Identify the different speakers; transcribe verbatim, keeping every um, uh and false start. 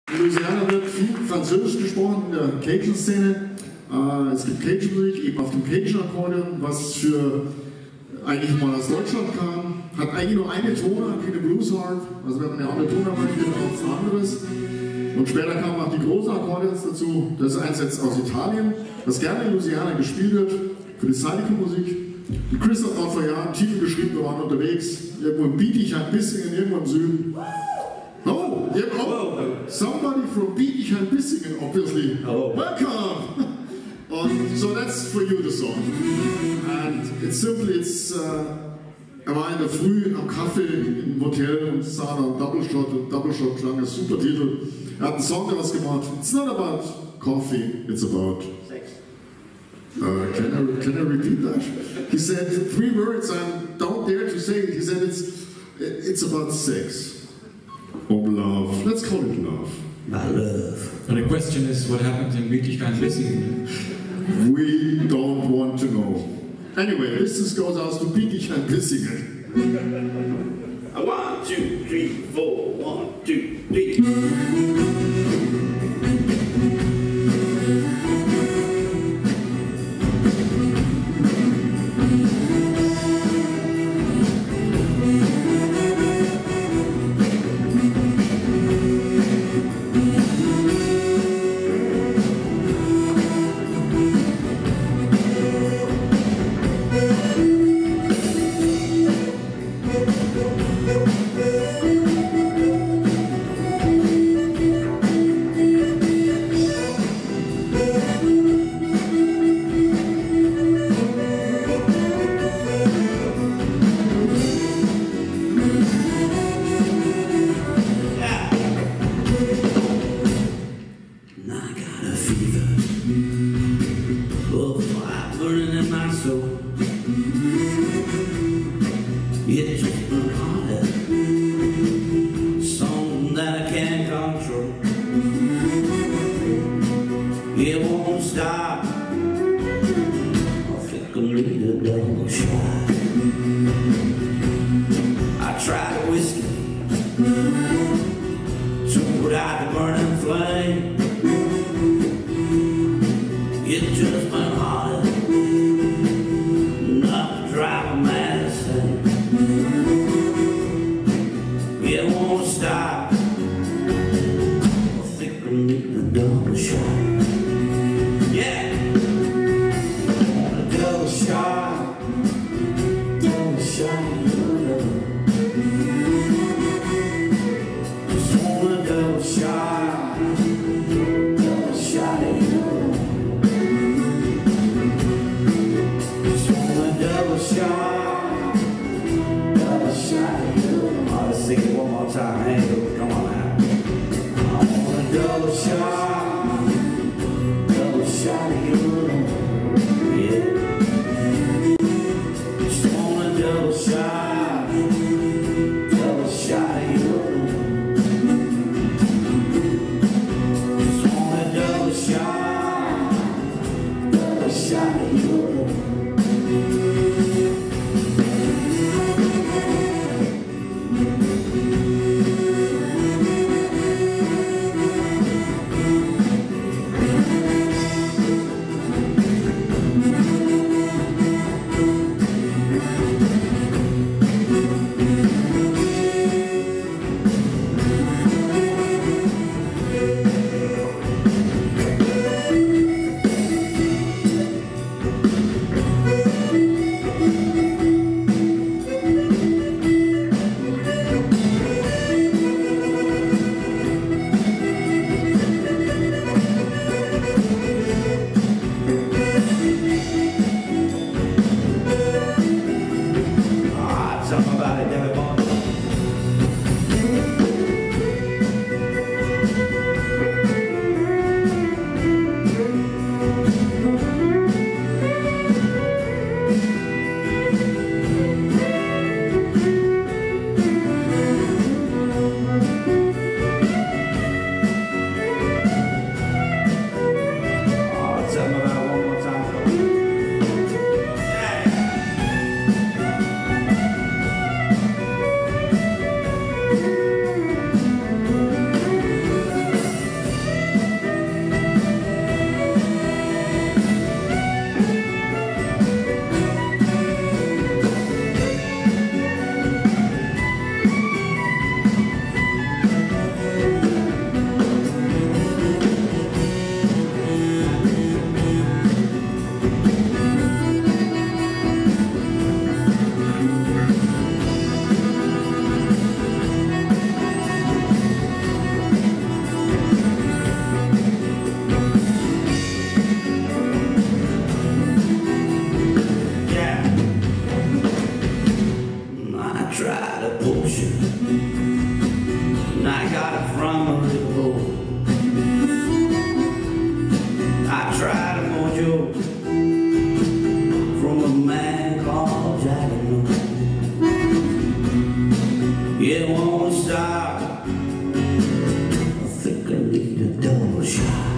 Speaker 1: In Louisiana wird viel Französisch gesprochen in der Cajun-Szene. Äh, es gibt Cajun-Musik, eben auf dem Cajun-Akkordeon, was für eigentlich mal aus Deutschland kam. Hat eigentlich nur eine Tonart wie eine Blues-Harp, also wenn man eine andere Tonart möchte, dann auch was anderes. Und später kamen auch die großen Akkordeons dazu. Das ist eins jetzt aus Italien, das gerne in Louisiana gespielt wird, für die Zydeco-Musik. Die Chris hat auch vor Jahren Titel geschrieben, wir waren unterwegs, irgendwo in Bietigheim-Bissingen, irgendwo im Süden. Oh, yeah, oh, somebody from Bietigheim-Bissingen, obviously.
Speaker 2: Hello.
Speaker 1: Welcome! And so that's for you, the song. And it's simply, it's, uh, er war in der Früh am Kaffee im Hotel und sah da Double Shot und Double Shot klang, ein super Titel. Er hat einen Song daraus gemacht. It's not about coffee, it's about
Speaker 2: Sex.
Speaker 1: Uh, can, I, can I repeat that? He said three words and don't dare to say it. He said it's, it's about sex. Or love. Let's call it love.
Speaker 2: My love.
Speaker 3: But the question is, what happened in Bietigheim-Bissingen?
Speaker 1: We don't want to know. Anyway, this is goes out to Bietigheim-Bissingen.
Speaker 2: One, two, three, four. One, two, three. It just been harder, something that I can't control. It won't stop. I think I need a double shot. I tried whiskey to put out the burning flame. It just been harder, not to drive a man insane. It won't stop. I think I need a double shot. Yeah, a double shot, double shot of your love. Just want a double shot, double shot of your love. Just want a double shot, double shot of your love. I'll sing it one more time. Hey, come on now. I want a double shot, double shot of your love. Yeah. Just want a double shot, double shot of your love. Just want a double shot, double shot of your love. need a double shot.